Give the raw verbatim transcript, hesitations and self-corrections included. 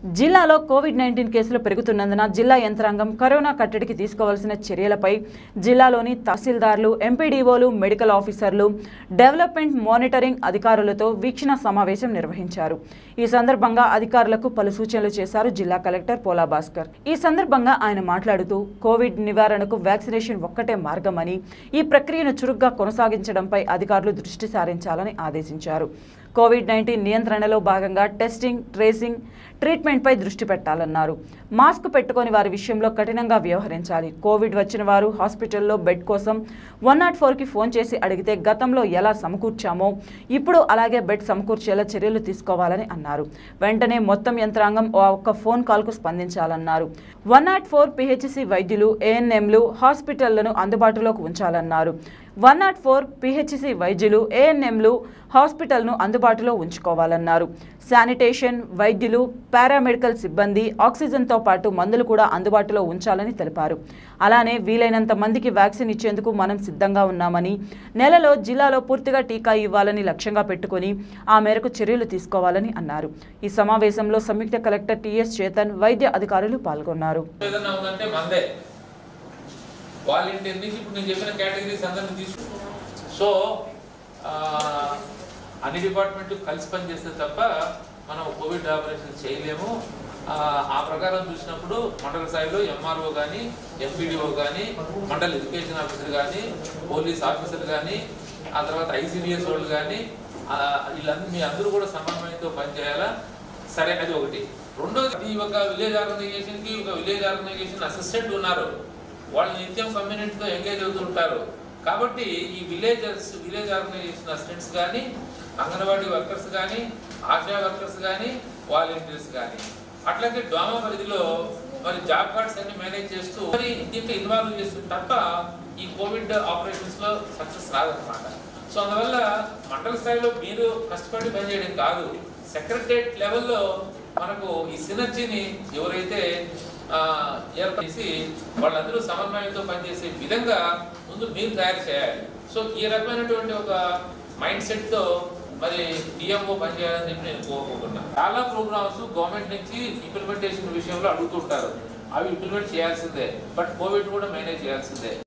జిల్లాలో Covid nineteen కేసులు పెరుగుతున్నందున జిల్లా యంత్రాంగం కరోనా కట్టడికి తీసుకోవాల్సిన చర్యలపై జిల్లాలోని తహసీల్దార్లు, ఎంపీడీఓలు, మెడికల్ ఆఫీసర్లు, డెవలప్మెంట్ మానిటరింగ్ అధికారులతో వీక్షణ సమావేశం నిర్వహించారు. ఈ సందర్భంగా అధికారులకు పలు సూచనలు చేశారు జిల్లా కలెక్టర్ పోలా భాస్కర్. ఈ సందర్భంగా ఆయన మాట్లాడుతూ కోవిడ్ నివారణకు వ్యాక్సినేషన్ ఒక్కటే మార్గమని, ఈ ప్రక్రియను చురుగ్గా కొనసాగించడంపై అధికారులు దృష్టి సారించాలని ఆదేశించారు. కోవిడ్ నైన్టీన్ నియంత్రణలో భాగంగా టెస్టింగ్, ట్రేసింగ్, ట్రీట్మెంట్పై దృష్టి పెట్టాలన్నారు. మాస్క్ పెట్టుకొని వారి విషయంలో కఠినంగా వ్యవహరించాలి. కోవిడ్ వచ్చిన వారు హాస్పిటల్లో బెడ్ కోసం వన్ నాట్ ఫోర్కి ఫోన్ చేసి అడిగితే గతంలో ఎలా సమకూర్చామో ఇప్పుడు అలాగే బెడ్ సమకూర్చేలా చర్యలు తీసుకోవాలని అన్నారు. వెంటనే మొత్తం యంత్రాంగం ఆ ఒక్క ఫోన్ కాల్కు స్పందించాలన్నారు. వన్ నాట్ ఫోర్ పిహెచ్సి వైద్యులు, ఏఎన్ఎంలు హాస్పిటళ్లను అందుబాటులోకి ఉంచాలన్నారు. వన్ నాట్ ఫోర్ పిహెచ్సి వైద్యులు, ఏఎన్ఎంలు హాస్పిటల్ను అందుబాటులో ఉంచుకోవాలన్నారు. శానిటేషన్, వైద్యులు, పారామెడికల్ సిబ్బంది, ఆక్సిజన్తో పాటు మందులు కూడా అందుబాటులో ఉంచాలని తెలిపారు. అలానే వీలైనంత మందికి వ్యాక్సిన్ ఇచ్చేందుకు మనం సిద్ధంగా ఉన్నామని, నెలలో జిల్లాలో పూర్తిగా టీకా ఇవ్వాలని లక్ష్యంగా పెట్టుకుని ఆ మేరకు చర్యలు తీసుకోవాలని అన్నారు. ఈ సమావేశంలో సంయుక్త కలెక్టర్ టిఎస్ చేతన్, వైద్య అధికారులు పాల్గొన్నారు. వాలంటీర్ నుంచి ఇప్పుడు నేను చెప్పిన కేటగిరీస్ అందరినీ తీసుకు సో అన్ని డిపార్ట్మెంట్లు కలిసి పనిచేస్తే తప్ప మనం కోవిడ్ ఆపరేషన్ చేయలేము. ఆ ప్రకారం చూసినప్పుడు మండల స్థాయిలో ఎంఆర్ఓ కానీ, ఎంపీడీఓ కానీ, మండల ఎడ్యుకేషన్ ఆఫీసర్ కానీ, పోలీస్ ఆఫీసర్ కానీ, ఆ తర్వాత ఐసీడీఎస్ వాళ్ళు కానీ, వీళ్ళందరూ మీ అందరూ కూడా సమన్వయంతో పనిచేయాలా. సరే, అది ఒకటి. రెండోది, ఒక విలేజ్ ఆర్గనైజేషన్కి ఒక విలేజ్ ఆర్గనైజేషన్ అసిస్టెంట్ ఉన్నారు. వాళ్ళు నిత్యం కమ్యూనిటీతో ఎంగేజ్ అవుతుంటారు. కాబట్టి ఈ విలేజర్స్ విలేజ్ ఆర్గనైజేషన్ అసిస్టెంట్స్ కానీ, అంగన్వాడీ వర్కర్స్ కానీ, ఆశా వర్కర్స్ కానీ, వాలంటీర్స్ కానీ, అట్లాగే డ్వామా పరిధిలో మరి జాబ్ కార్డ్స్ అన్ని మేనేజ్ చేస్తూ మరి దీంట్లో ఇన్వాల్వ్ చేస్తూ తప్ప ఈ కోవిడ్ ఆపరేషన్స్ లో సక్సెస్ రాదన్నమాట. సో అందువల్ల మండల స్థాయిలో మీరు కష్టపడి పనిచేయడం కాదు, సెక్రటరేట్ లెవెల్లో మనకు ఈ సినర్జీని ఎవరైతే ఏర్పరిచి వాళ్ళందరూ సమన్వయంతో పనిచేసే విధంగా ముందు మీరు తయారు చేయాలి. సో ఈ రకమైనటువంటి ఒక మైండ్ సెట్ తో మరి డిఎంఓ పనిచేయాలని చెప్పి నేను కోరుకుంటున్నాను. చాలా ప్రోగ్రామ్స్ గవర్నమెంట్ నుంచి ఇంప్లిమెంటేషన్ విషయంలో అడుగుతుంటారు, అవి ఇంప్లిమెంట్ చేయాల్సిందే. బట్ కోవిడ్ కూడా మేనేజ్ చేయాల్సిందే.